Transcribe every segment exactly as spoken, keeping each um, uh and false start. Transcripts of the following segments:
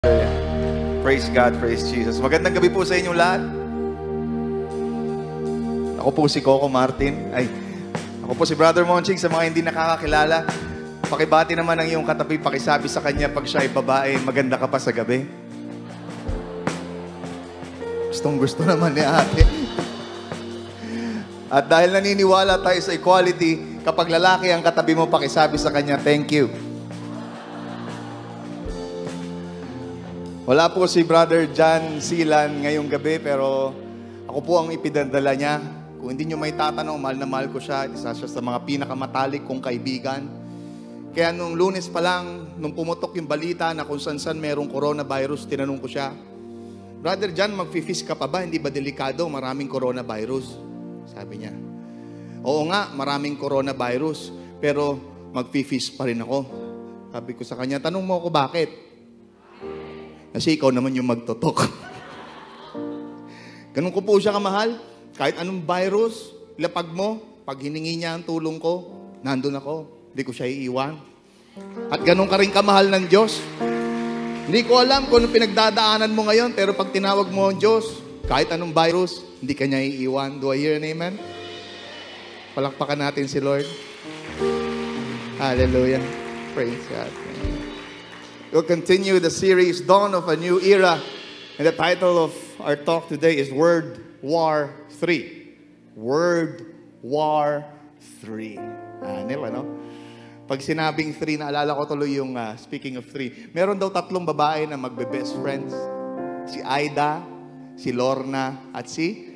Praise God, praise Jesus. Magandang gabi po sa inyong lahat. Ako po si Coco Martin. Ay, ako po si Brother Monching. Sa mga hindi nakakakilala, pakibati naman ang iyong katabi, pakisabi sa kanya pag siya ay babae, maganda ka pa sa gabi. Gustong gusto naman ni ate. At dahil naniniwala tayo sa equality, kapag lalaki ang katabi mo, pakisabi sa kanya, thank you. Wala po si Brother John Silan ngayong gabi, pero ako po ang ipinadala niya. Kung hindi nyo may tatanong, mahal na mahal ko siya. Isa siya sa mga pinakamatalik kong kaibigan. Kaya nung Lunes pa lang, nung pumutok yung balita na kung saan-saan merong coronavirus, tinanong ko siya, Brother John, mag-fish ka pa ba? Hindi ba delikado? Maraming coronavirus. Sabi niya, oo nga, maraming coronavirus, pero mag-fish pa rin ako. Sabi ko sa kanya, tanong mo ako bakit? Kasi ikaw naman yung magtotok. Ganun ko po siya kamahal. Kahit anong virus, lapag mo, pag hiningi niya ang tulong ko, nandun ako. Hindi ko siya iiwan. At ganun ka rin kamahal ng Diyos. Hindi ko alam kung anong pinagdadaanan mo ngayon, pero pag tinawag mo ang Diyos, kahit anong virus, hindi ka niya iiwan. Do I hear an amen? Palakpakan natin si Lord. Hallelujah. Praise God. We'll continue the series, Dawn of a New Era. And the title of our talk today is World War Three. World War Three. Anil, ano? Pag sinabing three, naalala ko tuloy yung, uh, speaking of three, meron daw tatlong babae na magbe-best friends. Si Aida, si Lorna, at si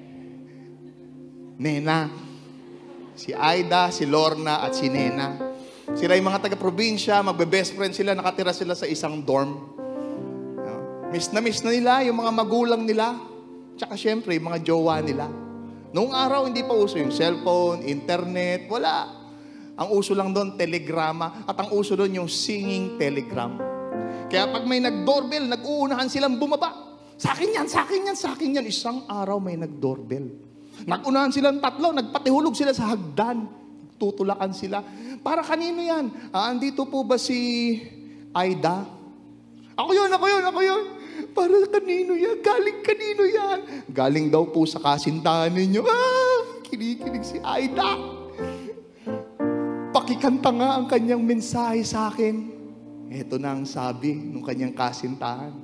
Nena. Si Aida, si Lorna, at si Nena. Sila yung mga taga-probinsya, magbe-best friend sila, nakatira sila sa isang dorm. Miss na miss na nila yung mga magulang nila, tsaka syempre yung mga jowa nila. Noong araw, hindi pa uso yung cellphone, internet, wala. Ang uso lang doon, telegrama, at ang uso doon yung singing telegram. Kaya pag may nag-doorbell, nag-uunahan silang bumaba. Sa akin yan, sa akin yan, sa akin yan. Isang araw may nag-doorbell. Nag-unahan silang tatlo, nagpatihulog sila sa hagdan. Tutulakan sila. Para kanino yan? Ah, andito po ba si Aida? Ako yun, ako yun, ako yun. Para kanino yan? Galing kanino yan? Galing daw po sa kasintahan ninyo. Ah, kinikinig si Aida. Pakikanta nga ang kanyang mensahe sa akin. Ito na ang sabi ng kanyang kasintahan.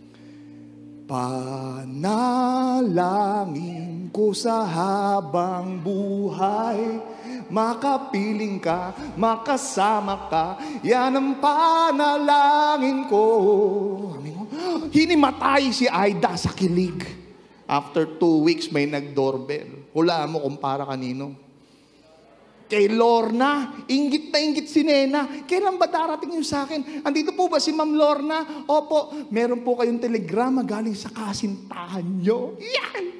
Panalangin ko sa habang buhay, makapiling ka, makasama ka, yan ang panalangin ko. Hinimatay si Aida sa kilig. After two weeks, may nag-doorbell. Hulaan mo kung para kanino. Kay Lorna, inggit na inggit si Nena. Kailan ba darating yung sa akin? Andito po ba si Ma'am Lorna? Opo, meron po kayong telegrama galing sa kasintahan nyo. Yan!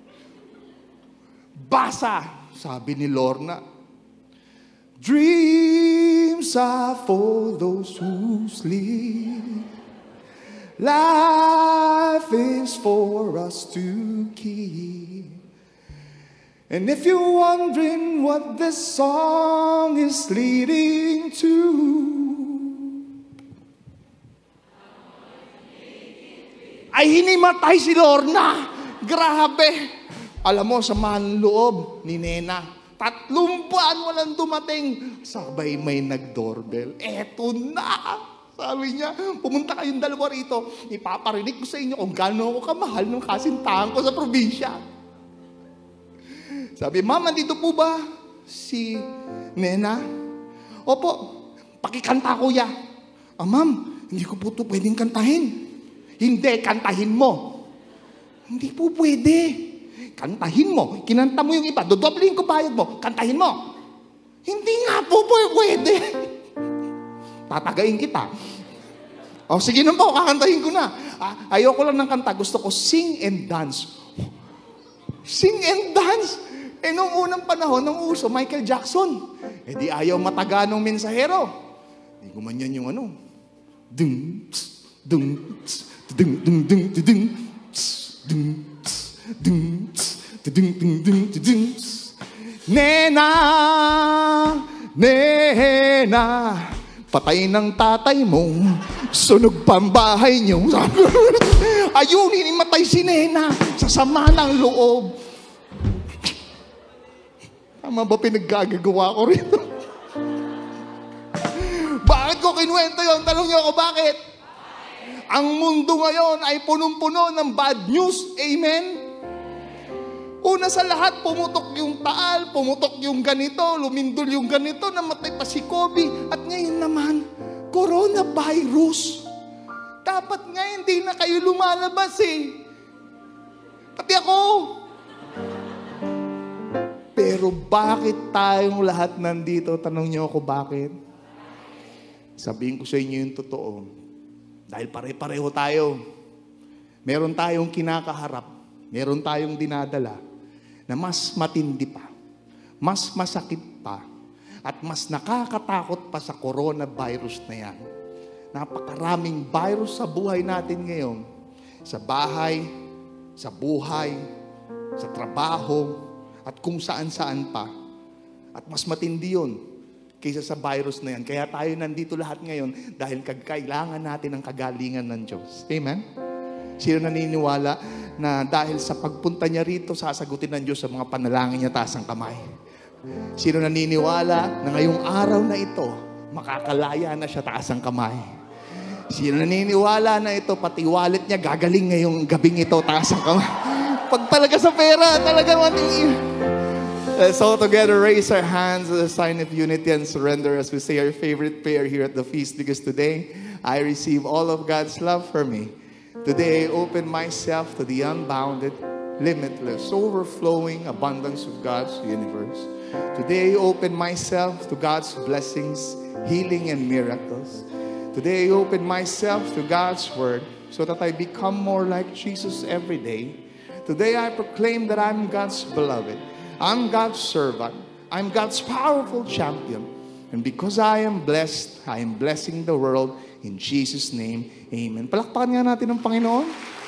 Basa, sabi ni Lorna. Dreams are for those who sleep. Life is for us to keep. And if you're wondering what this song is leading to, ay hinimatay si Lorna. Grabe. Alam mo, samahan loob ni Nena. Tatlong buwan walang dumating. Sabay may nag-doorbell. Eto na. Sabi niya, pumunta kayong dalawa rito. Ipaparinig ko sa inyo kung gaano ako kamahal ng kasintahan ko sa probinsya. Sabi, Ma'am, andito po ba si Nena? Opo, pakikanta kuya. Ah, Ma'am, hindi ko po ito pwedeng kantahin. Hindi, kantahin mo. Hindi po pwede. Kantahin mo. Kinanta mo yung iba. Dodoblihin ko bayad mo. Kantahin mo. Hindi nga po po pwede. Tatagayin kita. O, sige na po, kakantahin ko na. Ah, ayoko lang ng kanta. Gusto ko sing and dance. Sing and dance. Eh, nung unang panahon, nung uso, Michael Jackson. Eh, di ayaw mataga ng mensahero. Di gumanyan yung ano. Dung, tss, dung, tss, dung, dung, dung, dung, tss, dung, tss, dung, tss, dung, dung, dung, dung, tss. Nena, Nena, Patay ng tatay mo, sunog pa ang bahay niyo. Ayun, inimatay si Nena sa sama ng loob. Tama ba pinaggagawa ko rito? Bakit ko kinuwento yun? Tanong niyo ako bakit? Ang mundo ngayon ay punong-puno ng bad news. Amen? Una sa lahat, pumutok yung taal, pumutok yung ganito, lumindol yung ganito, namatay pa si Kobe. At ngayon naman, coronavirus. Dapat nga hindi na kayo lumalabas eh. Pati ako. Pero bakit tayong lahat nandito? Tanong niyo ako bakit? Sabihin ko sa inyo yung totoo. Dahil pare-pareho tayo. Meron tayong kinakaharap. Meron tayong dinadala na mas matindi pa, mas masakit pa, at mas nakakatakot pa sa coronavirus na yan. Napakaraming virus sa buhay natin ngayon. Sa bahay, sa buhay, sa trabaho, at kung saan-saan pa. At mas matindi yun kaysa sa virus na yan. Kaya tayo nandito lahat ngayon dahil kailangan natin ang kagalingan ng Diyos. Amen? Sino naniniwala na dahil sa pagpunta niya rito, sasagutin ng Diyos sa mga panalangin niya, taas ang kamay? Sino naniniwala na ngayong araw na ito, makakalaya na siya, taas ang kamay? Sino naniniwala na ito, pati wallet niya, gagaling ngayong gabing ito, taas ang kamay? Pag talaga sa pera, talaga mating... Let's all together raise our hands as a sign of unity and surrender as we say our favorite prayer here at the feast, because today, I receive all of God's love for me. Today, I open myself to the unbounded, limitless, overflowing abundance of God's universe. Today, I open myself to God's blessings, healing, and miracles. Today, I open myself to God's word so that I become more like Jesus every day. Today, I proclaim that I'm God's beloved. I'm God's servant. I'm God's powerful champion. And because I am blessed, I am blessing the world. In Jesus' name, amen. Palakpakan nga natin ang Panginoon.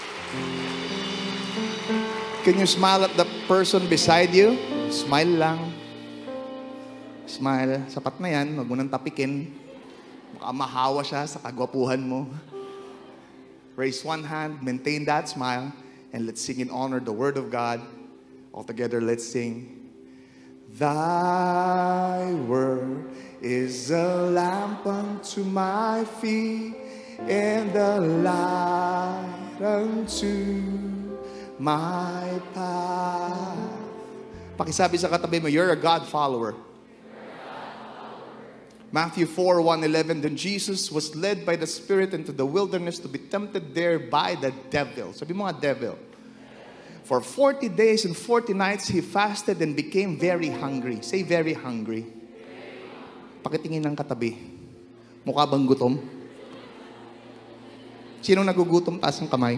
Can you smile at the person beside you? Smile lang. Smile. Sapat na yan. Huwag mo nang tapikin. Baka mahawa siya sa kagwapuhan mo. Raise one hand. Maintain that smile. And let's sing and honor the Word of God. All together, let's sing. Thy word is a lamp unto my feet and a light unto my path. Pakisabi sa katabi mo, you're a God follower. Matthew four, one, eleven, then Jesus was led by the Spirit into the wilderness to be tempted there by the devil. Sabi mo nga, devil. For forty days and forty nights, he fasted and became very hungry. Say, very hungry. Pakitingin ng katabi. Mukha bang gutom? Sinong nagugutom? Taas ang kamay.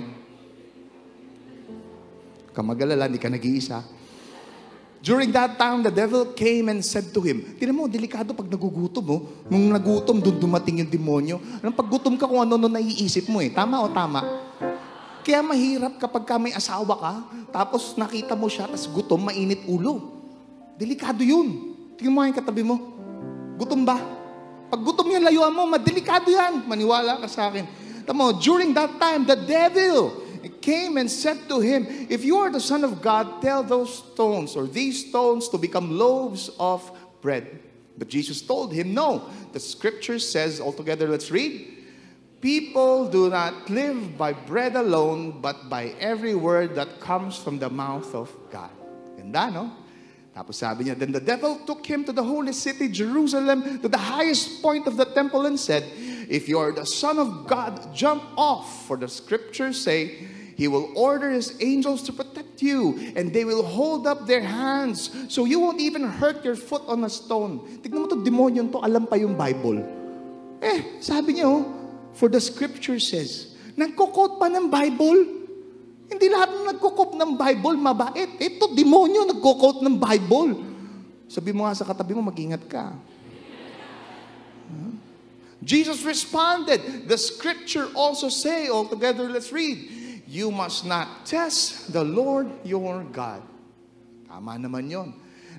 Kamagalala, hindi ka nag-iisa. During that time, the devil came and said to him, tinan mo, delikado pag nagugutom mo. Nung nagutom, doon dumating yung demonyo. Anong paggutom ka kung ano-ano naiisip mo eh. Tama o tama? Kaya mahirap kapag ka may asawa ka, tapos nakita mo siya, tapos gutom, mainit ulo. Delikado yun. Tingnan mo yung katabi mo. Gutom ba? Pag gutom yan, layuan mo, madelikado yan. Maniwala ka sa akin. Tamo, during that time, the devil came and said to him, if you are the Son of God, tell those stones or these stones to become loaves of bread. But Jesus told him, no. The scripture says, altogether, let's read. People do not live by bread alone, but by every word that comes from the mouth of God. Ganda, no? Tapos sabi niya, then the devil took him to the holy city, Jerusalem, to the highest point of the temple and said, if you are the Son of God, jump off. For the scriptures say, He will order His angels to protect you, and they will hold up their hands, so you won't even hurt your foot on a stone. Tignan mo to, demonyo to, alam pa yung Bible. Eh, sabi niya, oh, for the scripture says, nagkukot pa ng Bible. Hindi lahat ng nagkukot ng Bible mabait. Ito, demonyo, nagkukot ng Bible. Sabi mo nga sa katabi mo, mag-ingat ka. Huh? Jesus responded, the scripture also say, all together, let's read, you must not test the Lord your God. Tama naman yon.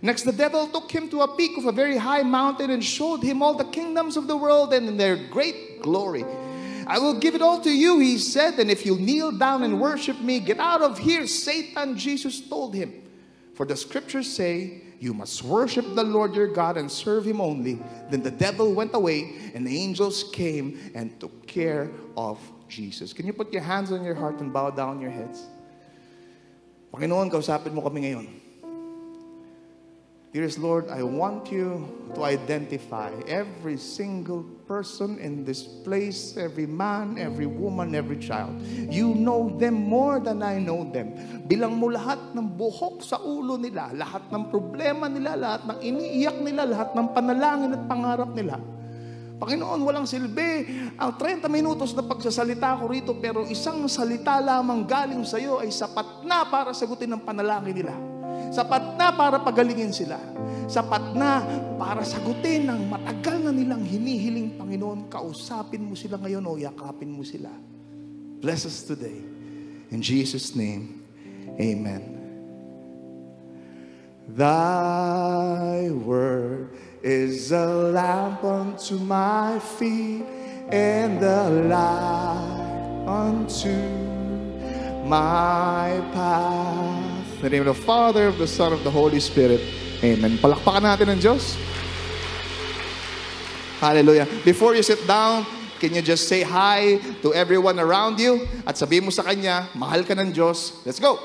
Next, the devil took him to a peak of a very high mountain and showed him all the kingdoms of the world and their great glory. I will give it all to you, he said, and if you kneel down and worship me, get out of here, Satan, Jesus told him. For the scriptures say, you must worship the Lord your God and serve him only. Then the devil went away, and the angels came and took care of Jesus. Can you put your hands on your heart and bow down your heads? Panginoon, kausapin mo kami ngayon. Dearest Lord, I want you to identify every single person in this place, every man, every woman, every child. You know them more than I know them. Bilang mo lahat ng buhok sa ulo nila, lahat ng problema nila, lahat ng iniiyak nila, lahat ng panalangin at pangarap nila. Panginoon, walang silbi ang thirty minutos na pagsasalita ko rito, pero isang salita lamang galing sa iyo ay sapat na para sagutin ang panalangin nila. Sapat na para pagalingin sila. Sapat na para sagutin ang matagal na nilang hinihiling, Panginoon. Kausapin mo sila ngayon o yakapin mo sila. Bless us today. In Jesus' name, amen. Thy word is a lamp unto my feet and a light unto my path. In the name of the Father, of the Son, of the Holy Spirit. Amen. Palakpakan natin ng Diyos. Hallelujah. Before you sit down, can you just say hi to everyone around you? At sabihin mo sa Kanya, mahal ka ng Diyos. Let's go!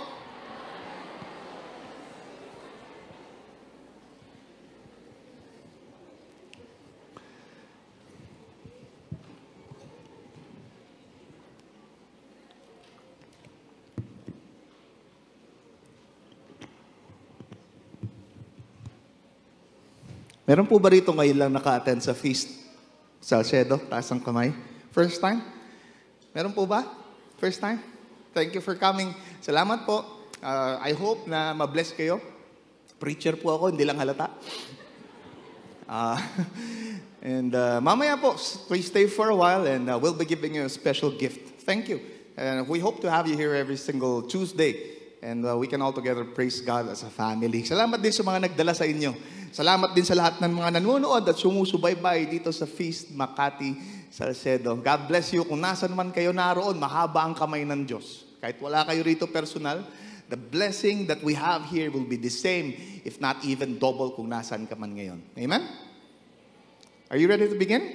Meron po ba rito ngayon lang naka-attend sa feast? Salcedo, taas ang kamay. First time? Meron po ba? First time? Thank you for coming. Salamat po. Uh, I hope na ma-bless kayo. Preacher po ako, hindi lang halata. Uh, and uh, mamaya po, please stay for a while and uh, we'll be giving you a special gift. Thank you. And we hope to have you here every single Tuesday. And uh, we can all together praise God as a family. Salamat din sa mga nagdala sa inyo. Salamat din sa lahat ng mga nanonood at sumusubaybay dito sa Feast Makati Salcedo. God bless you. Kung nasan man kayo naroon, mahaba ang kamay ng Diyos. Kahit wala kayo rito personal, the blessing that we have here will be the same, if not even double kung nasan ka man ngayon. Amen? Are you ready to begin?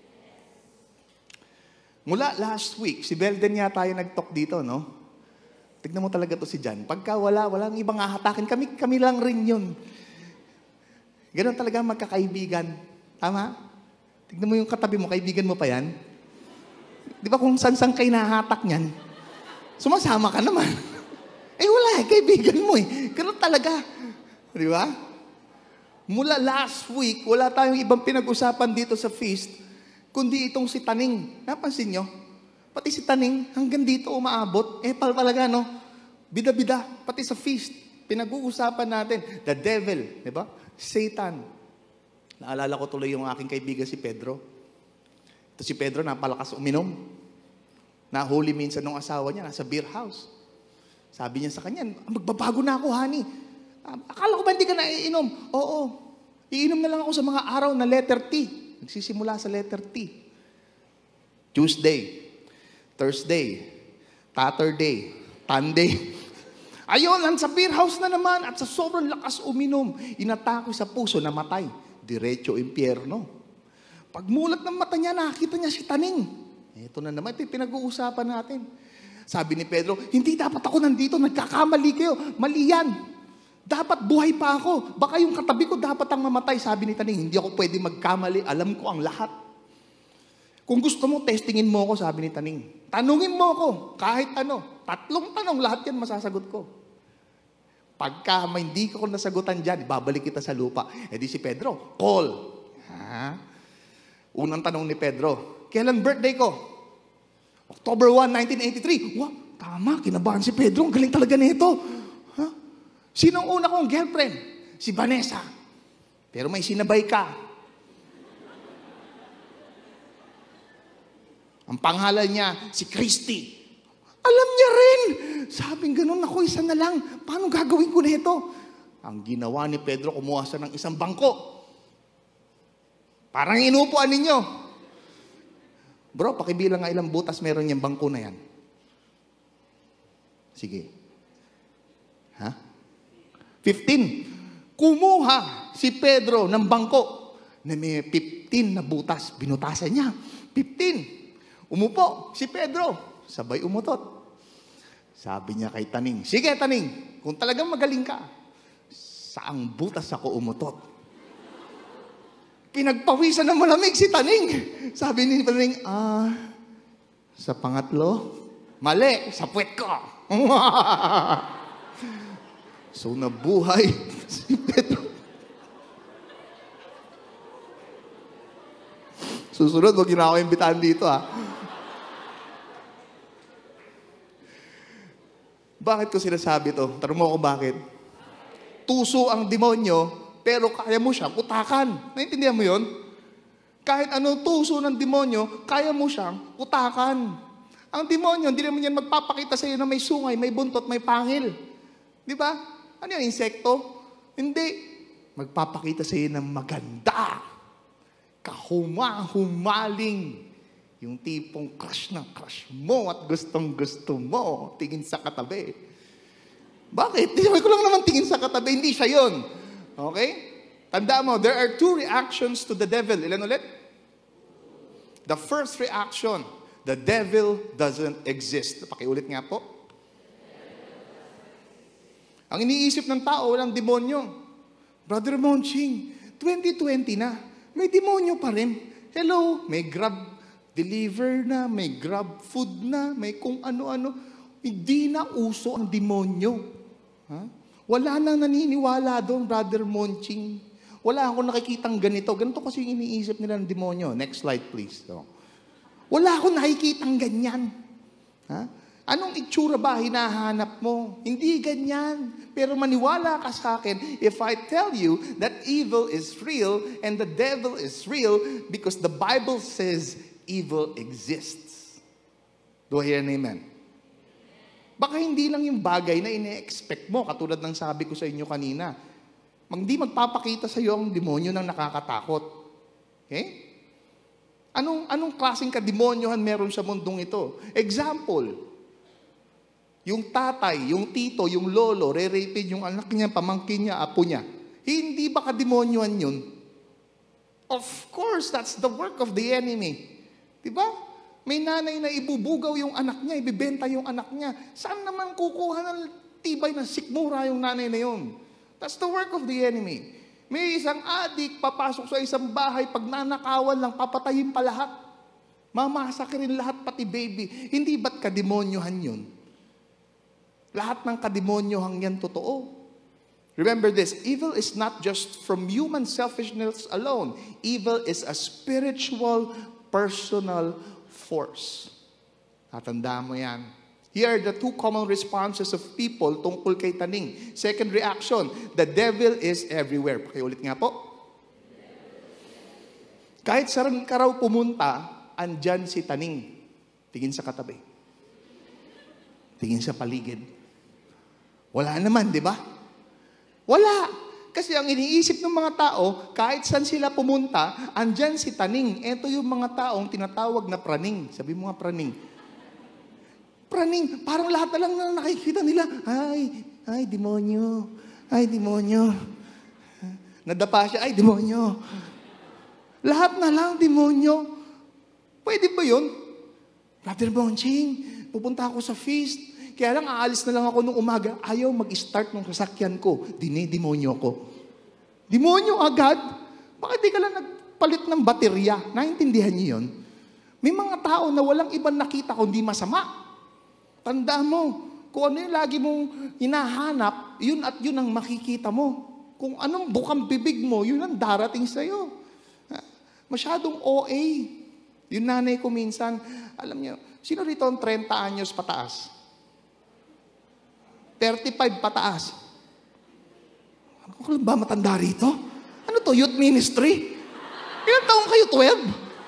Mula last week, si Belden yata yung nag-talk dito, no? Tignan mo talaga to si Jan. Pagka wala, walang ibang hahatakin. Kami, kami lang rin yun. Ganon talaga magkakaibigan. Tama? Tignan mo yung katabi mo, kaibigan mo pa yan. Di ba kung san-san kayo nahatak niyan, sumasama ka naman. Eh wala, kaibigan mo eh. Ganon talaga. Di ba? Mula last week, wala tayong ibang pinag-usapan dito sa feast, kundi itong si Taning. Napansin nyo? Pati si Taning, hanggang dito umaabot. Eh, pal talaga, no? Bida-bida. Pati sa feast, pinag-uusapan natin. The devil, di ba? Satan. Naalala ko tuloy yung aking kaibigan si Pedro. Ito si Pedro, napalakas uminom. Nahuli minsan ng asawa niya, nasa beer house. Sabi niya sa kanya, magbabago na ako, honey. Akala ko ba hindi ka na iinom? Oo. Iinom na lang ako sa mga araw na letter T. Nagsisimula sa letter T. Tuesday. Thursday, Saturday, Sunday. Ayun, sa beer house na naman at sa sobrang lakas uminom, inatake sa puso, namatay. Diretso impyerno. Pagmulat ng mata niya, nakita niya si Taning. Ito na naman, ito pinag-uusapan natin. Sabi ni Pedro, hindi dapat ako nandito, nagkakamali kayo. Mali yan. Dapat buhay pa ako. Baka yung katabi ko dapat ang mamatay. Sabi ni Taning, hindi ako pwede magkamali. Alam ko ang lahat. Kung gusto mo, testingin mo ako, sabi ni Taning. Tanungin mo ako, kahit ano. Tatlong tanong, lahat yan masasagot ko. Pagka may hindi ko nasagutan dyan, babalik kita sa lupa. Eh di si Pedro, call. Ha? Unang tanong ni Pedro, kailan birthday ko? October first, nineteen eighty-three. Wow, tama, kinabahan si Pedro. Ang galing talaga nito. Ha? Sinong una kong girlfriend? Si Vanessa. Pero may sinabay ka. Ang pangalan niya, si Christy. Alam niya rin. Sabing ganun, ako isa na lang. Paano gagawin ko na ito? Ang ginawa ni Pedro, kumuha siya ng isang bangko. Parang inupuan ninyo. Bro, pakibilang nga ilang butas meron yung bangko na yan. Sige. Ha? fifteen. Kumuha si Pedro ng bangko na may fifteen na butas. Binutasan niya. fifteen. Umupo si Pedro. Sabay umutot. Sabi niya kay Taning, sige Taning, kung talagang magaling ka, saang butas ako umutot? Pinagpawisan ng malamig si Taning. Sabi ni Taning, ah, sa pangatlo, mali, sa puwet ko. So nabuhay si Pedro. Susunod, wag na ako imbitahan dito ha. Bakit ko sinasabi to? Tanong mo ako bakit? Tuso ang demonyo, pero kaya mo siyang utakan. Naintindihan mo yun? Kahit anong tuso ng demonyo, kaya mo siyang utakan. Ang demonyo, hindi naman yan magpapakita sa iyo na may sungay, may buntot, may pangil. Di ba? Ano yan, insekto? Hindi. Magpapakita sa iyo ng maganda. Kahuma-humaling. Yung tipong crush na crush mo at gustong-gusto mo, tingin sa katabi. Bakit? Sabi ko lang naman tingin sa katabi, hindi siya yun. Okay? Tanda mo, there are two reactions to the devil. Ilan ulit? The first reaction, the devil doesn't exist. Pakiulit nga po. Ang iniisip ng tao, walang demonyo. Brother Monching, twenty twenty na, may demonyo pa rin. Hello, may grab deliver na, may grab food na, may kung ano-ano. Hindi na uso ang demonyo. Ha? Wala nang naniniwala doon, Brother Monching. Wala akong nakikitang ganito. Ganito kasi yung iniisip nila ng demonyo. Next slide, please. So, wala akong nakikitang ganyan. Ha? Anong itsura ba hinahanap mo? Hindi ganyan. Pero maniwala ka sa akin if I tell you that evil is real and the devil is real because the Bible says evil exists. Do I hear an amen? Baka hindi lang yung bagay na ine-expect mo, katulad ng sabi ko sa inyo kanina. Hindi magpapakita sa iyo ang demonyo ng nakakatakot. Okay? Anong, anong klaseng kademonyohan meron sa mundong ito? Example, yung tatay, yung tito, yung lolo, re-rapid yung anak niya, pamangkin niya, apo niya. Hindi ba kademonyohan yun? Of course, that's the work of the enemy. Diba? May nanay na ibubugaw yung anak niya, ibibenta yung anak niya. Saan naman kukuha ng tibay ng sikmura yung nanay na yun? That's the work of the enemy. May isang adik, papasok sa isang bahay, pag nanakawan lang, papatayin pa lahat. Mamasakirin lahat, pati baby. Hindi ba't kademonyohan yun? Lahat ng kademonyohan yan totoo. Remember this, evil is not just from human selfishness alone. Evil is a spiritual, personal force. Tatandaan mo yan. Here are the two common responses of people tungkol kay Taning. Second reaction, the devil is everywhere. Pakiulit nga po. Kahit saan ka raw pumunta, andyan si Taning. Tingin sa katabi. Tingin sa paligid. Wala naman, di ba? Wala. Kasi ang iniisip ng mga tao, kahit saan sila pumunta, andyan si Taning. Ito yung mga taong tinatawag na praning. Sabi mo nga praning. Praning. Parang lahat na lang na nakikita nila. Ay, ay, demonyo. Ay, demonyo. Nadapa siya, ay, demonyo. Lahat na lang, demonyo. Pwede ba yun? Brother Bonching, pupunta ako sa feast. Kaya lang, aalis na lang ako nung umaga. Ayaw mag-start ng sasakyan ko. Dine-demonyo ko. Demonyo agad? Bakit di ka lang nagpalit ng baterya? Naintindihan niyo yun? May mga tao na walang ibang nakita kundi masama. Tandaan mo, kung ano yung lagi mong hinahanap, yun at yun ang makikita mo. Kung anong bukang bibig mo, yun ang darating sa'yo. Masyadong O A. Yung nanay ko minsan, alam niyo, sino rito ang thirty anyos pataas? thirty-five pataas. Ano ba matanda rito? Ano to, youth ministry? Ilang taong kayo, twelve?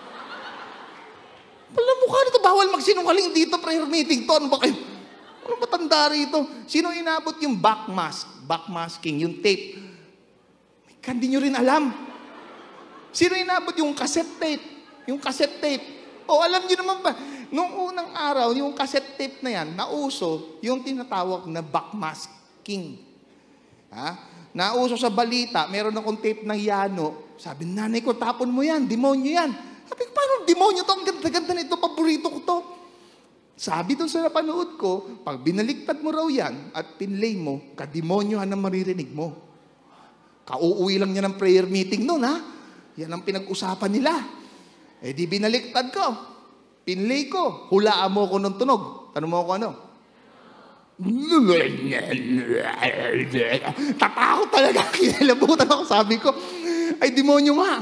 Pala mukha nito, bawal magsinungaling dito, prayer meeting to. Ano ba kayo? Ano matanda rito? Sino inabot yung back mask? backmasking, yung tape. Hindi nyo rin alam. Sino inabot yung cassette tape? Yung cassette tape. O alam nyo naman ba, nung unang araw, yung cassette tape na yan, nauso yung tinatawag na backmasking. Ha? Nauso sa balita, meron akong tape ng Yano. Sabi, nanay ko, tapon mo yan, demonyo yan. Sabi ko, paano demonyo to? Ang ganda-ganda nito, paborito ko to. Sabi doon sa napanood ko, pag binaliktad mo raw yan at pinlay mo, kademonyohan ang maririnig mo. Kauuwi lang niya ng prayer meeting noon, ha? Yan ang pinag-usapan nila. Eh di binaliktad ko. Pinlay ko. Hulaan mo ko ng tunog. Tanong mo ako ano? Tatakot talaga. Kinalabutan ako. Sabi ko, ay demonyo nga.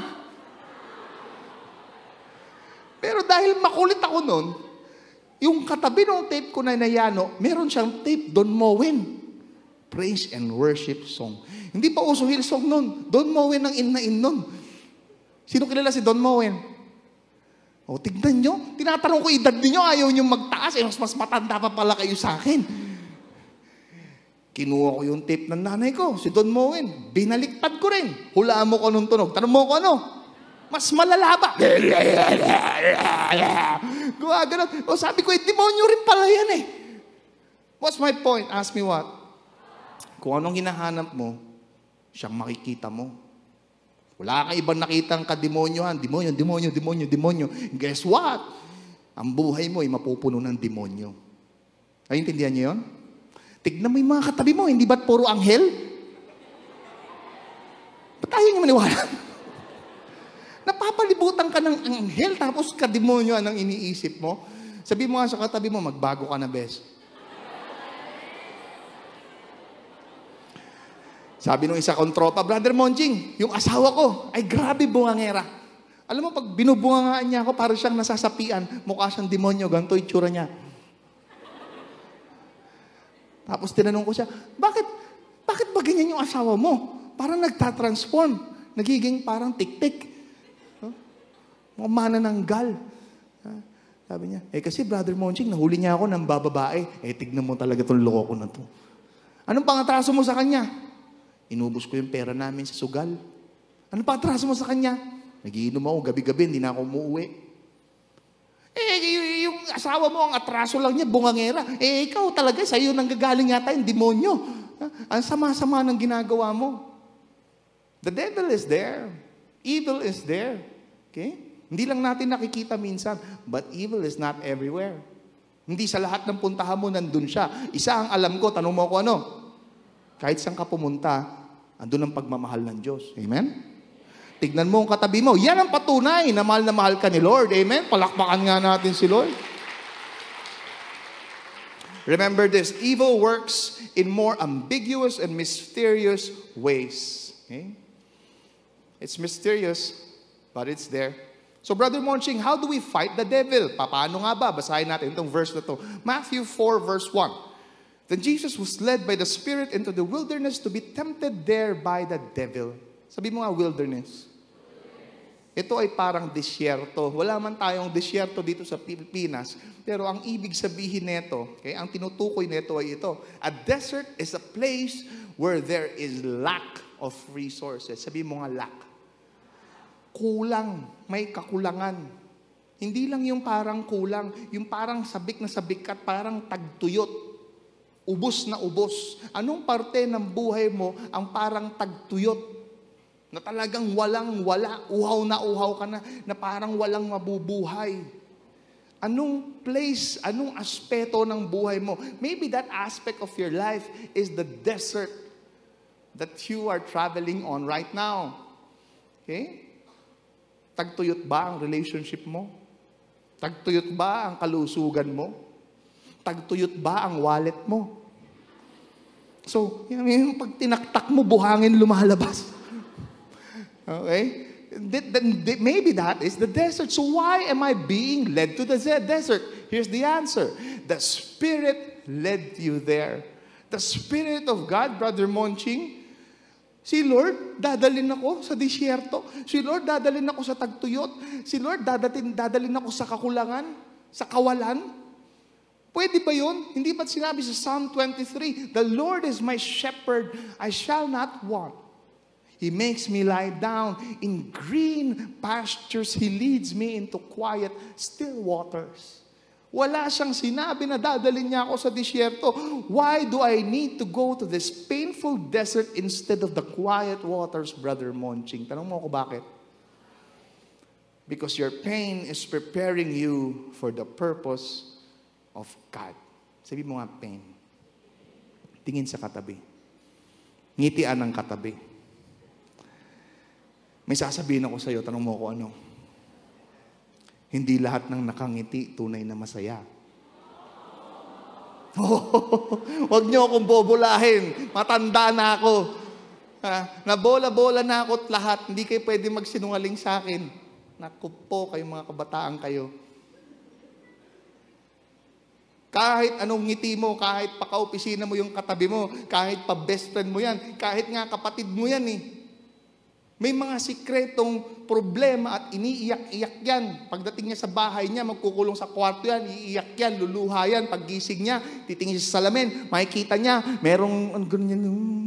Pero dahil makulit ako noon, yung katabi ng tape ko na Yano, meron siyang tape Don Moen. Praise and worship song. Hindi pa uso Hillsong noon. Don Moen ang in na in noon. Sino kilala si Don Moen? O, tignan nyo. Tinatanong ko edad ninyo, ayaw nyo magtaas. Eh, mas, mas matanda pa pala kayo sa akin. Kinuha ko yung tape ng nanay ko, si Don Moen. Binaliktad ko rin. Hulaan mo ko anong tunog. Tanong mo ko ano? Mas malala ba? Gawa, ganun. O, sabi ko, eh, demonyo rin pala yan eh. What's my point? Ask me what? Kung anong hinahanap mo, siyang makikita mo. Wala kang ibang nakitang kademonyohan. Demonyo, demonyo, demonyo, demonyo. Guess what? Ang buhay mo ay mapupuno ng demonyo. Ay, intindihan niyo yun? Tignan mo yung mga katabi mo. Hindi ba't puro anghel? Ba't ayaw niyo maniwala? Napapalibutan ka ng anghel tapos kademonyohan ang iniisip mo. Sabi mo nga sa katabi mo, magbago ka na, bes. Sabi nung isa kong tropa, Brother Monjing, yung asawa ko, ay grabe bungangera. Alam mo, pag binubungangaan niya ako, parang siyang nasasapian, mukha siyang demonyo, ganito itsura niya. Tapos tinanong ko siya, bakit, bakit ba ganyan yung asawa mo? Parang nagtatransform, nagiging parang tik-tik. Huh? Mga manananggal. Huh? Sabi niya, eh kasi Brother Monjing, nahuli niya ako ng bababae. Eh, tignan mo talaga itong loko ko na to. Anong pangatraso mo sa kanya? Inubos ko yung pera namin sa sugal. Ano pa atraso mo sa kanya? Nagiinom ako gabi-gabi, hindi na ako umuwi. Eh, y- yung asawa mo, ang atraso lang niya, bungangera. Eh, ikaw talaga, sa'yo nang gagaling yata yung demonyo. Ang sama-sama ng ginagawa mo. The devil is there. Evil is there. Okay? Hindi lang natin nakikita minsan, but evil is not everywhere. Hindi sa lahat ng puntahan mo, nandun siya. Isa ang alam ko, tanong mo ko ano? Kahit saan ka pumunta, andun ang pagmamahal ng Diyos. Amen? Tignan mo ang katabi mo. Yan ang patunay na mahal na mahal ka ni Lord. Amen? Palakpakan nga natin si Lord. Remember this, evil works in more ambiguous and mysterious ways. Okay? It's mysterious, but it's there. So, Brother Monching, how do we fight the devil? Paano nga ba? Basahin natin itong verse na to. Matthew four, verse one. Then Jesus was led by the Spirit into the wilderness to be tempted there by the devil. Sabi mo nga, wilderness. Ito ay parang disyerto. Wala man tayong disyerto dito sa Pilipinas. Pero ang ibig sabihin nito, okay, ang tinutukoy nito ay ito. A desert is a place where there is lack of resources. Sabi mo nga, lack. Kulang. May kakulangan. Hindi lang yung parang kulang. Yung parang sabik na sabik at parang tagtuyot. Ubos na ubos. Anong parte ng buhay mo ang parang tagtuyot? Na talagang walang-wala, uhaw na uhaw ka na, na parang walang mabubuhay. Anong place, anong aspeto ng buhay mo? Maybe that aspect of your life is the desert that you are traveling on right now. Okay? Tagtuyot ba ang relationship mo? Tagtuyot ba ang kalusugan mo? Tagtuyot ba ang wallet mo? So, yung pag tinaktak mo, buhangin lumalabas. Okay? Maybe that is the desert. So why am I being led to the desert? Here's the answer. The Spirit led you there. The Spirit of God, Brother Monching, si Lord, dadalin ako sa disyerto. Si Lord, dadalin ako sa tagtuyot. Si Lord, dadatin, dadalin ako sa kakulangan, sa kawalan. Pwede ba yun? Hindi ba't sinabi sa Psalm twenty-three, the Lord is my shepherd, I shall not want. He makes me lie down in green pastures. He leads me into quiet, still waters. Wala siyang sinabi na dadalhin niya ako sa disyerto. Why do I need to go to this painful desert instead of the quiet waters, Brother Monching? Tanong mo ako bakit? Because your pain is preparing you for the purpose of God. Sabi mo nga, pain. Tingin sa katabi. Ngitian ng katabi. May sasabihin ako sa iyo, tanong mo ko ano? Hindi lahat ng nakangiti tunay na masaya. Oh, wag niyo akong bobolahin. Matanda na ako. Ha? Nabola-bola na ako at lahat. Hindi kayo pwede magsinungaling sa akin. Naku po, kayong mga kabataan kayo. Kahit anong ngiti mo, kahit pa kaopisina mo yung katabi mo, kahit pa best friend mo yan, kahit nga kapatid mo yan eh. May mga sikretong problema at iniiyak-iyak yan. Pagdating niya sa bahay niya, magkukulong sa kwarto yan, iiyak yan, luluha yan. Paggising niya, titingin siya sa salamin, makikita niya, merong, ano ganyan,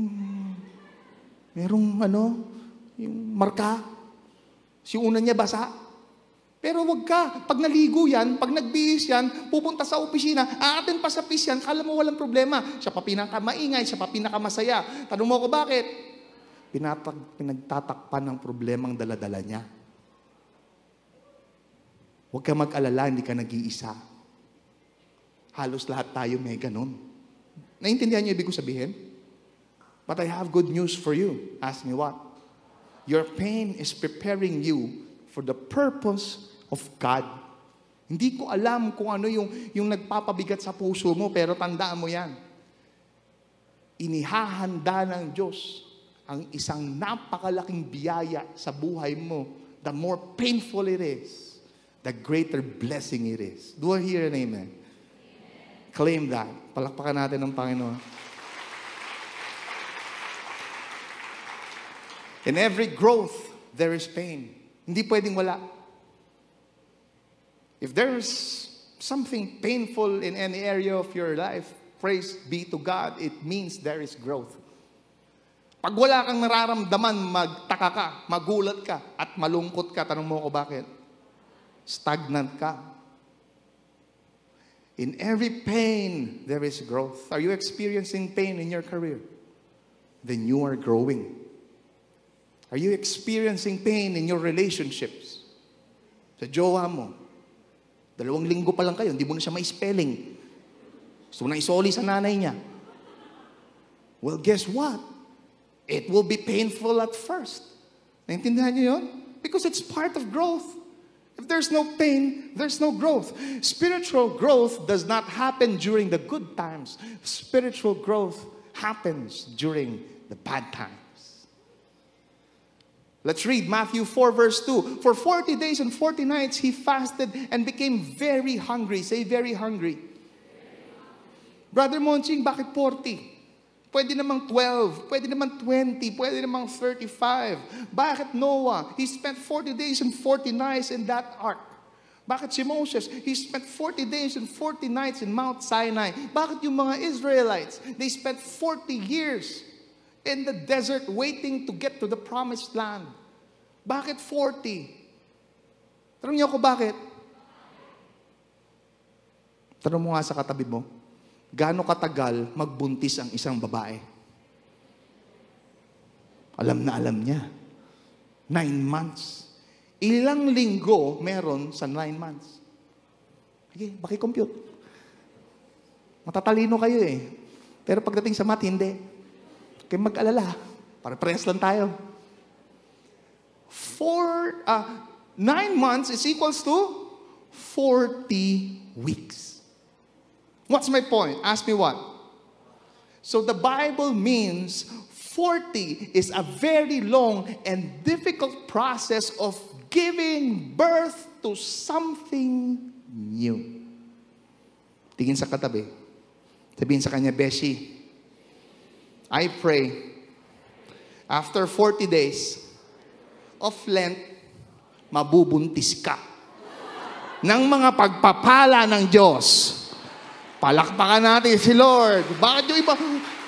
merong ano, yung marka. Si una niya basa. Pero wag ka, pag naligo yan, pag nagbihis yan, pupunta sa opisina, aatin pa sa pis yan, kala mo walang problema. Siya pa pinakamaingay, siya pa pinakamasaya. Tanong mo ko bakit? Pinatag, pinagtatakpan ng problemang daladala niya. Huwag ka mag-alala, hindi ka nag-iisa. Halos lahat tayo may ganun. Naintindihan niyo ibig ko sabihin? But I have good news for you. Ask me what? Your pain is preparing you for the purpose of God. Hindi ko alam kung ano yung, yung nagpapabigat sa puso mo, pero tandaan mo yan. Inihahanda ng Diyos ang isang napakalaking biyaya sa buhay mo. The more painful it is, the greater blessing it is. Do I hear an amen? Amen. Claim that. Palakpakan natin ng Panginoon. In every growth, there is pain. Hindi pwedeng wala. If there's something painful in any area of your life, praise be to God, it means there is growth. Pag wala kang nararamdaman, magtaka ka, magulat ka, at malungkot ka, tanong mo ko bakit? Stagnant ka. In every pain, there is growth. Are you experiencing pain in your career? Then you are growing. Are you experiencing pain in your relationships? Sa jowa mo, dalawang linggo pa lang kayo, hindi mo na siya ma-spelling. Gusto mo na isoli sa nanay niya. Well, guess what? It will be painful at first. Naintindihan niyo yun? Because it's part of growth. If there's no pain, there's no growth. Spiritual growth does not happen during the good times. Spiritual growth happens during the bad times. Let's read Matthew four verse two. For forty days and forty nights he fasted and became very hungry. Say very hungry. Brother Monching, bakit forty? Pwede namang twelve, pwede namang twenty, pwede namang thirty-five. Bakit Noah? He spent forty days and forty nights in that ark. Bakit si Moses? He spent forty days and forty nights in Mount Sinai. Bakit yung mga Israelites? They spent forty years in the desert waiting to get to the promised land. Bakit forty? Tanong niyo ako bakit? Tanong mo nga sa katabi mo, gaano katagal magbuntis ang isang babae? Alam na alam niya. Nine months. Ilang linggo meron sa nine months? Sige, baki-compute. Matatalino kayo eh. Pero pagdating sa math, hindi. Kaya mag-alala. Pare-parehas lang tayo. Four, uh, nine months is equals to forty weeks. What's my point? Ask me what? So the Bible means forty is a very long and difficult process of giving birth to something new. Tingin sa katabi. Sabihin sa kanya, Beshi, I pray, after forty days of Lent, mabubuntis ka ng mga pagpapala ng Diyos. Palakpakan natin si Lord. Bakit yung iba?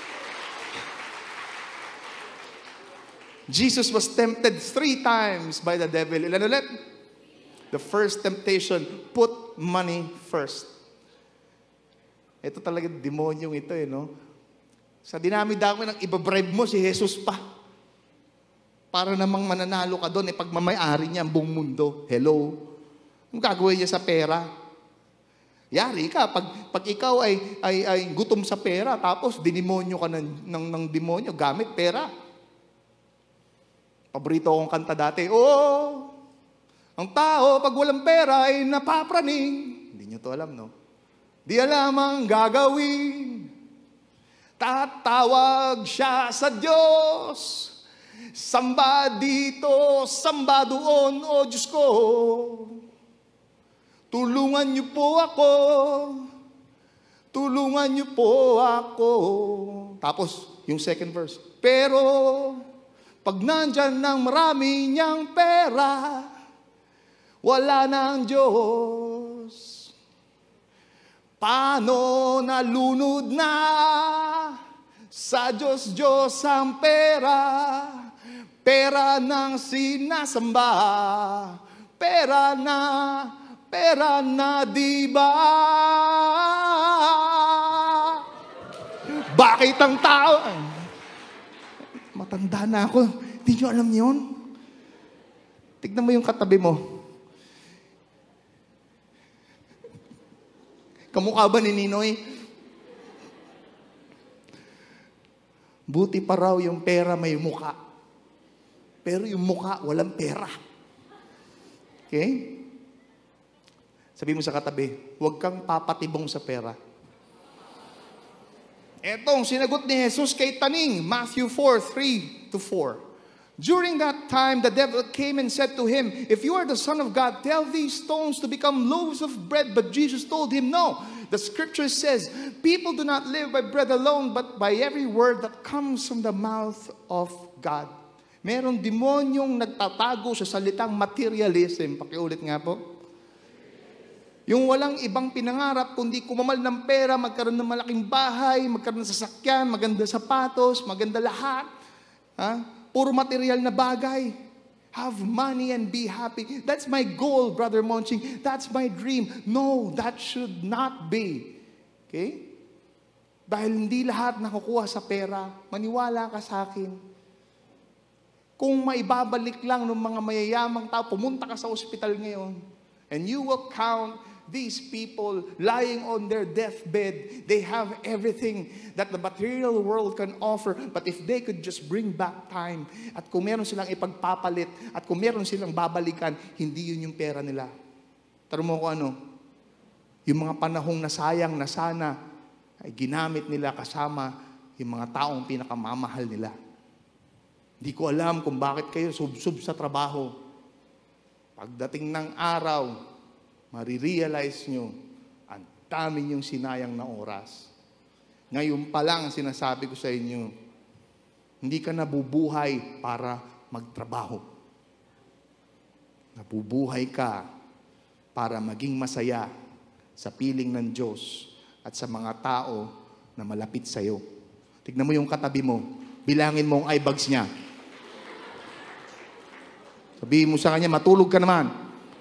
Jesus was tempted three times by the devil. Ilan ulit? The first temptation, put money first. Ito talaga demonyong ito eh, no? Sa dinami-dami ng ibabribe mo, si Jesus pa. Para namang mananalo ka doon, eh pagmamayari niya ang buong mundo. Hello? Ang gagawin niya sa pera? Yari ka, pag, pag ikaw ay, ay, ay gutom sa pera, tapos dinimonyo ka ng, ng, ng demonyo, gamit pera. Paborito kong kanta dati, oh, ang tao pag walang pera ay napapraning. Hindi nyo to alam, no? Di alam ang gagawin. Tatawag siya sa Diyos. Samba dito, samba doon, o Diyos ko. Tulungan niyo po ako. Tulungan niyo po ako. Tapos, yung second verse. Pero, pag nandyan ng marami niyang pera, wala na ang Diyos. Paano nalunod na sa Diyos, Diyos ang pera? Pera ng sinasamba. Pera na pera na diba? Bakit ang tao? Matanda na ako. Hindi nyo alam yun? Tignan mo yung katabi mo. Kamukha ba ni Ninoy? Buti pa raw yung pera may muka. Pero yung muka, walang pera. Okay? Sabi mo sa katabi, huwag kang papatibong sa pera. Etong sinagot ni Jesus kay Taning, Matthew four, three to four. During that time, the devil came and said to him, if you are the Son of God, tell these stones to become loaves of bread. But Jesus told him, no. The scripture says, people do not live by bread alone, but by every word that comes from the mouth of God. Merong demonyong nagtatago sa salitang materialism. Pakiulit nga po. Yung walang ibang pinangarap, kundi kumamal ng pera, magkaroon ng malaking bahay, magkaroon ng sasakyan, maganda sapatos, maganda lahat. Ha? Puro material na bagay. Have money and be happy. That's my goal, Brother Monching. That's my dream. No, that should not be. Okay? Dahil hindi lahat nakukuha sa pera. Maniwala ka sa akin. Kung maibabalik lang ng mga mayayamang tao, pumunta ka sa ospital ngayon, and you will count these people lying on their deathbed. They have everything that the material world can offer. But if they could just bring back time, at kung meron silang ipagpapalit, at kung meron silang babalikan, hindi yun yung pera nila. Taro mo ko ano? Yung mga panahong nasayang na sana ay ginamit nila kasama yung mga taong pinakamamahal nila. Hindi ko alam kung bakit kayo sub-sub sa trabaho. Pagdating ng araw, marirealize nyo, ang dami niyong sinayang na oras. Ngayon pa lang sinasabi ko sa inyo, hindi ka nabubuhay para magtrabaho. Nabubuhay ka para maging masaya sa piling ng Diyos at sa mga tao na malapit sa iyo. Tignan mo yung katabi mo, bilangin mo ang eye bags niya. Sabihin mo sa kanya, matulog ka naman.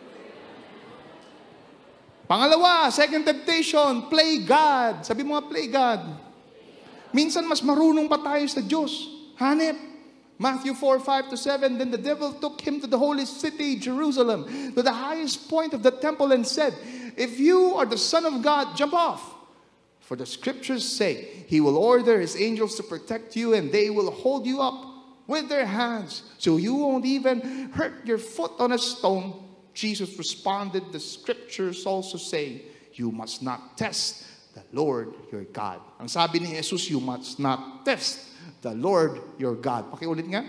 Pangalawa, second temptation, play God. Sabi mo nga, play God. Minsan mas marunong pa tayo sa Diyos. Hanep. Matthew four, five to seven, then the devil took him to the holy city, Jerusalem, to the highest point of the temple and said, if you are the Son of God, jump off. For the scriptures say, he will order his angels to protect you and they will hold you up with their hands so you won't even hurt your foot on a stone. Jesus responded, the scriptures also say, you must not test the Lord your God. Ang sabi ni Jesus, you must not test the Lord your God. Pakiulit nga.